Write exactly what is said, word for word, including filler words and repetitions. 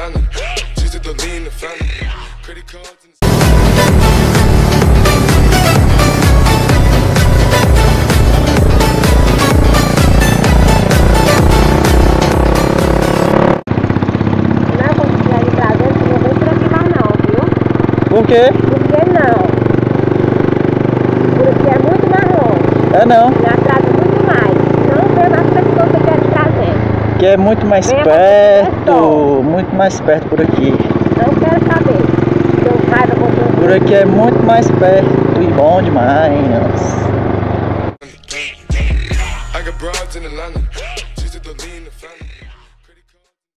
Por quê? Porque não. Por aqui é muito mais longe. É não. Me atrasa muito mais. Não vê mais pessoas que eu quero trazer. Que é muito mais Venha perto, muito mais perto por aqui. Não quero saber. Tenho raiva com você. Por aqui é muito mais perto e bom demais. I got broads in Atlanta.